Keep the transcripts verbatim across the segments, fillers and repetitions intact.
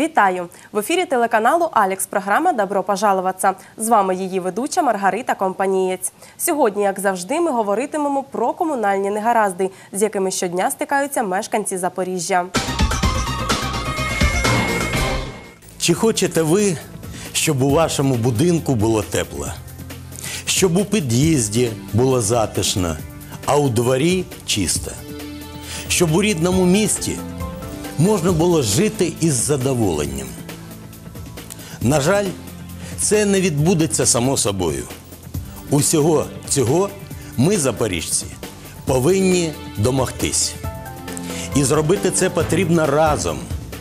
Вітаю! В ефірі телеканалу «Алекс» програма «Добро пожаловаться». З вами її ведуча Маргарита Компанієць. Сьогодні, як завжди, ми говоритимемо про комунальні негаразди, з якими щодня стикаються мешканці Запоріжжя. Чи хочете ви, щоб у вашому будинку було тепло? Щоб у під'їзді було затишно, а у дворі чисто? Щоб у рідному місті можна було жити із задоволенням? На жаль, це не відбудеться само собою. Усього цього ми, запоріжці, повинні домогтись. І зробити це потрібно разом.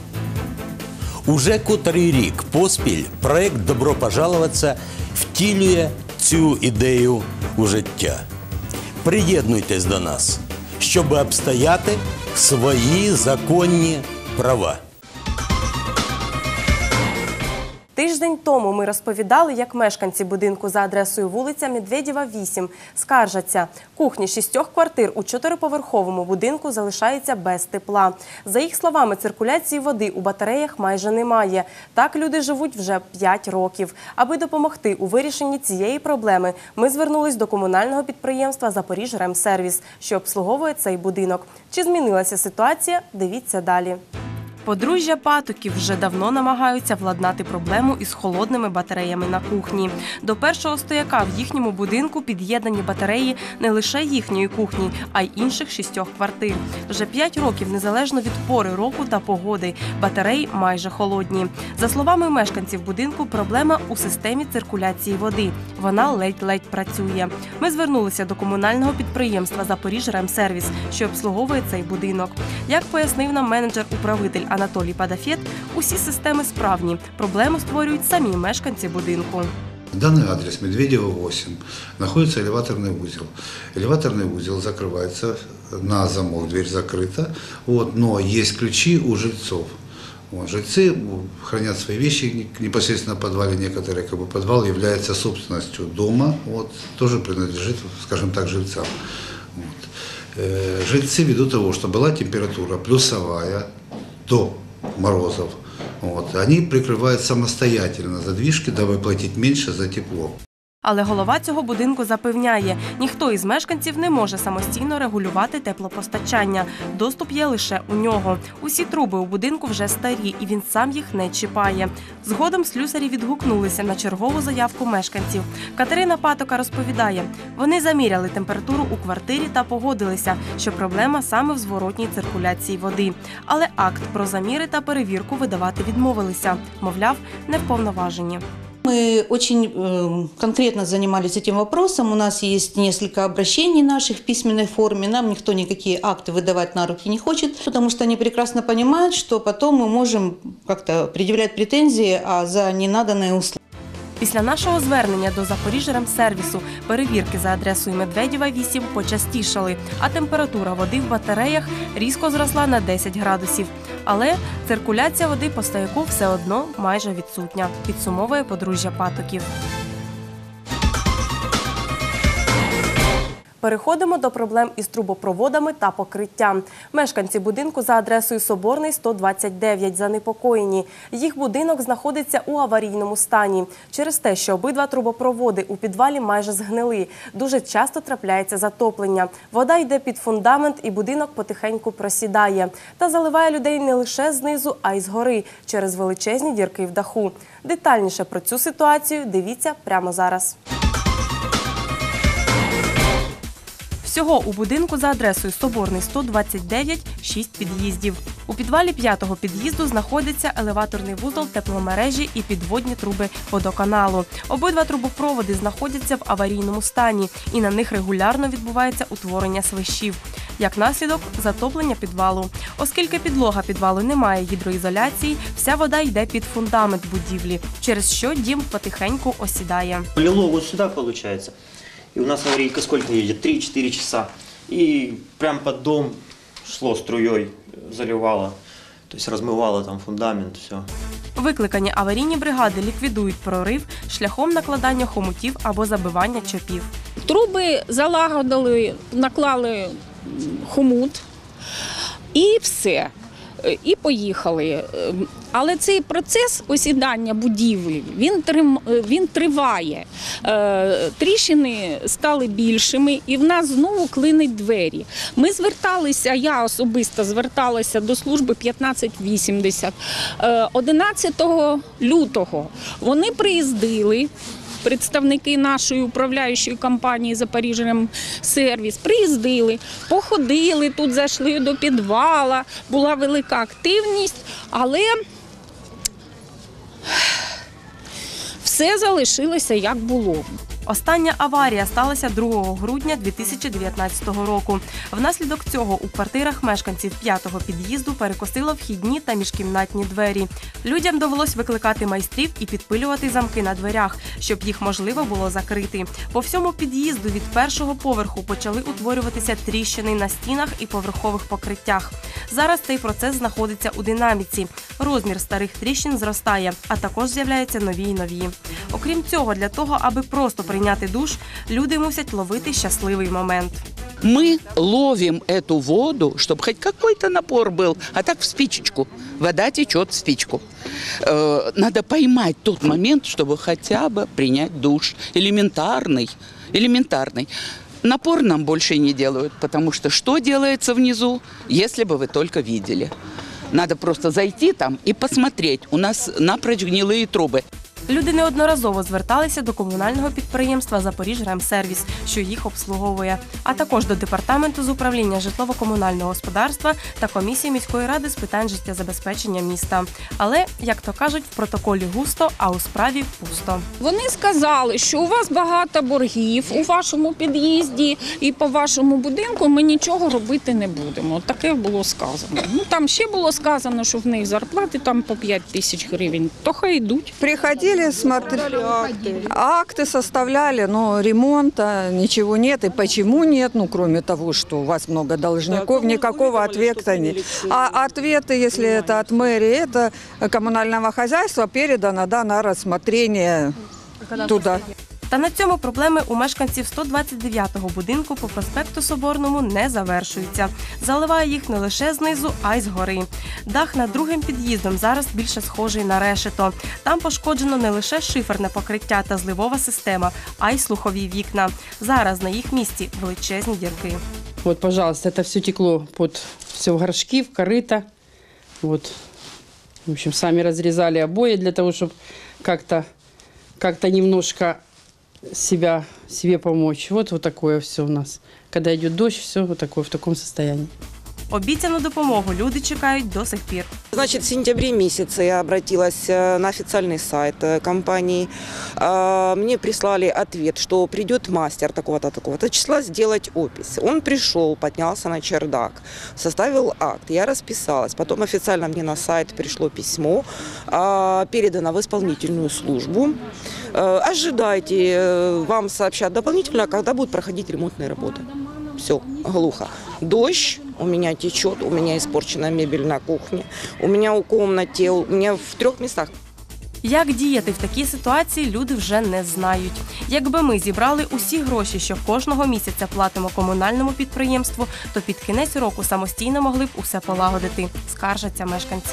Уже котрий рік поспіль проект «Добро пожаловаться» втілює цю ідею у життя. Приєднуйтесь до нас, щоб обстояти свої законні права. Тиждень тому ми розповідали, як мешканці будинку за адресою вулиця Медведєва, вісім скаржаться. Кухні шістьох квартир у чотириповерховому будинку залишаються без тепла. За їх словами, циркуляції води у батареях майже немає. Так люди живуть вже п'ять років. Аби допомогти у вирішенні цієї проблеми, ми звернулись до комунального підприємства «Запоріжремсервіс», що обслуговує цей будинок. Чи змінилася ситуація? Дивіться далі. Подружжя Патоків вже давно намагаються владнати проблему із холодними батареями на кухні. До першого стояка в їхньому будинку під'єднані батареї не лише їхньої кухні, а й інших шістьох квартир. Вже п'ять років, незалежно від пори року та погоди, батареї майже холодні. За словами мешканців будинку, проблема у системі циркуляції води. Вона ледь-ледь працює. Ми звернулися до комунального підприємства «Запоріжремсервіс», що обслуговує цей будинок. Як пояснив нам менеджер-управитель Анатолій Падафет, усі системи справні. Проблему створюють самі мешканці будинку. Данный адрес Медведева, восемь, находится элеваторный узел. Элеваторный узел закрывается на замок, дверь закрыта, вот, но есть ключи у жильцов. Вот, жильцы хранят свои вещи непосредственно в подвале, некоторые как бы, подвал является собственностью дома, вот, тоже принадлежит, скажем так, жильцам. Вот. Э, жильцы ввиду того, что была температура плюсовая, до морозов, вот, они прикрывают самостоятельно задвижки, дабы платить меньше за тепло. Але голова цього будинку запевняє, ніхто із мешканців не може самостійно регулювати теплопостачання. Доступ є лише у нього. Усі труби у будинку вже старі, і він сам їх не чіпає. Згодом слюсарі відгукнулися на чергову заявку мешканців. Катерина Патока розповідає, вони заміряли температуру у квартирі та погодилися, що проблема саме в зворотній циркуляції води. Але акт про заміри та перевірку видавати відмовилися. Мовляв, не вповноважені. Мы очень э, конкретно занимались этим вопросом. У нас есть несколько обращений наших в письменной форме. Нам никто никакие акты выдавать на руки не хочет, потому что они прекрасно понимают, что потом мы можем как-то предъявлять претензии за ненаданные услуги. Після нашого звернення до Запоріжремсервісу перевірки за адресою Медведєва, вісім почастішали, а температура води в батареях різко зросла на десять градусів. Але циркуляція води по стояку все одно майже відсутня, підсумовує подружжя Патоків. Переходимо до проблем із трубопроводами та покриттям. Мешканці будинку за адресою Соборний, сто двадцять дев'ять занепокоєні. Їх будинок знаходиться у аварійному стані. Через те, що обидва трубопроводи у підвалі майже згнили, дуже часто трапляється затоплення. Вода йде під фундамент і будинок потихеньку просідає. Та заливає людей не лише знизу, а й згори, через величезні дірки в даху. Детальніше про цю ситуацію дивіться прямо зараз. Всього у будинку за адресою Соборний, сто двадцять дев'ять, шість під'їздів. У підвалі п'ятого під'їзду знаходиться елеваторний вузол тепломережі і підводні труби водоканалу. Обидва трубопроводи знаходяться в аварійному стані, і на них регулярно відбувається утворення свищів. Як наслідок – затоплення підвалу. Оскільки підлога підвалу не має гідроізоляції, вся вода йде під фундамент будівлі, через що дім потихеньку осідає. Лило вот сюда получается. И у нас аварийка сколько едет? три-четыре часа. И прям под дом шло струей, заливало. То есть размывало там фундамент, все. Викликані аварійні бригади ліквідують прорив шляхом накладання хомутів або забивання чопів. Труби залагодили, наклали хомут і все. і поїхали. Але цей процес осідання будівлі, він, трим, він триває. Тріщини стали більшими і в нас знову клинить двері. Ми зверталися, я особисто зверталася до служби п'ятнадцять вісімдесят. одинадцятого лютого вони приїздили, представники нашої управляючої компанії «Запоріжжямсервіс» приїздили, походили, тут зайшли до підвала, була велика активність, але все залишилося як було. Остання аварія сталася другого грудня дві тисячі дев'ятнадцятого року. Внаслідок цього у квартирах мешканців п'ятого під'їзду перекосило вхідні та міжкімнатні двері. Людям довелось викликати майстрів і підпилювати замки на дверях, щоб їх можливо було закрити. По всьому під'їзду від першого поверху почали утворюватися тріщини на стінах і поверхових покриттях. Зараз цей процес знаходиться у динаміці. Розмір старих тріщин зростає, а також з'являються нові й нові. Окрім цього, для того, аби просто прийняти душ, люди мусять ловити щасливий момент. Мы ловим эту воду, чтобы хоть какой-то напор был, а так в спичечку. Вода течет в спичку. Э, надо поймать тот момент, чтобы хотя бы принять душ. Элементарный, элементарный. Напор нам больше не делают, потому что что делается внизу, если бы вы только видели. Надо просто зайти там и посмотреть. У нас напрочь гнилые трубы. Люди неодноразово зверталися до комунального підприємства «Запоріжжямсервіс», що їх обслуговує, а також до департаменту з управління житлово-комунального господарства та комісії міської ради з питань життєзабезпечення міста. Але, як то кажуть, в протоколі густо, а у справі пусто. Вони сказали, що у вас багато боргів у вашому під'їзді і по вашому будинку ми нічого робити не будемо. Таке було сказано. Ну, там ще було сказано, що в них зарплати там по п'ять тисяч гривень. То хай йдуть. Приходили, смотрели акты. Акты составляли, но ремонта ничего нет. И почему нет? Ну, кроме того, что у вас много должников, никакого ответа нет. А ответы, если это от мэрии, это коммунального хозяйства, передано, да, на рассмотрение туда. Та на цьому проблеми у мешканців сто двадцять дев'ятого будинку по проспекту Соборному не завершуються. Заливає їх не лише знизу, а й згори. Дах над другим під'їздом зараз більше схожий на решето. Там пошкоджено не лише шиферне покриття та зливова система, а й слухові вікна. Зараз на їх місці величезні дірки. Вот, пожалуйста, это все текло под все в горшки, в корыто. Вот. В общем, сами разрезали обои для того, чтобы как-то как-то немножко себя, себе помочь. Вот, вот такое все у нас. Когда идет дождь, все вот такое, в таком состоянии. Обіцяну допомогу люди чекають до сих пір. Значит, в сентябре месяце я обратилась на официальный сайт компании. Мне прислали ответ, что придет мастер такого-то, такого-то числа сделать опись. Он пришел, поднялся на чердак, составил акт. Я расписалась. Потом официально мне на сайт пришло письмо, передано в исполнительную службу. Ожидайте, вам сообщат дополнительно, когда будут проходить ремонтные работы. Все, глухо. Дождь, у меня течет, у меня испорчена мебель на кухне, у меня у комнате, у меня в трех местах. Як діяти в такій ситуації, люди вже не знають. Якби ми зібрали усі гроші, що кожного місяця платимо комунальному підприємству, то під кінець року самостійно могли б усе полагодити, скаржаться мешканці.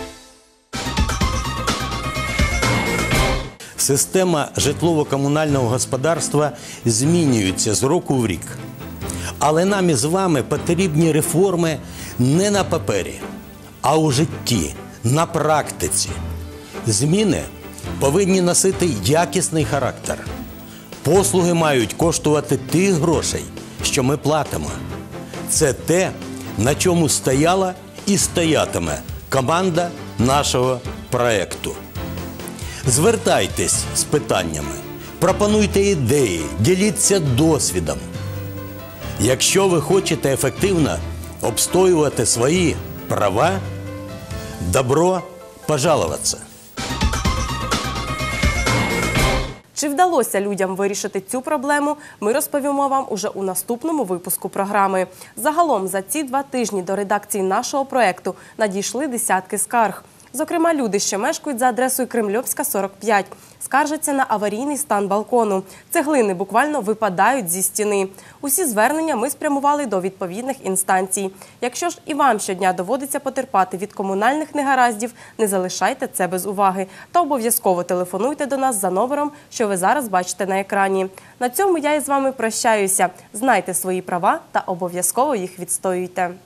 Система житлово-комунального господарства змінюється з року в рік. Але нам із вами потрібні реформи не на папері, а у житті, на практиці. Зміни повинні носити якісний характер. Послуги мають коштувати тих грошей, що ми платимо. Це те, на чому стояла і стоятиме команда нашого проєкту. Звертайтесь з питаннями, пропонуйте ідеї, діліться досвідом. Якщо ви хочете ефективно обстоювати свої права, добро пожаловаться. Чи вдалося людям вирішити цю проблему, ми розповімо вам уже у наступному випуску програми. Загалом за ці два тижні до редакції нашого проєкту надійшли десятки скарг. Зокрема, люди, що мешкають за адресою Кремльовська, сорок п'ять, скаржаться на аварійний стан балкону. Цеглини буквально випадають зі стіни. Усі звернення ми спрямували до відповідних інстанцій. Якщо ж і вам щодня доводиться потерпати від комунальних негараздів, не залишайте це без уваги. Та обов'язково телефонуйте до нас за номером, що ви зараз бачите на екрані. На цьому я із вами прощаюся. Знайте свої права та обов'язково їх відстоюйте.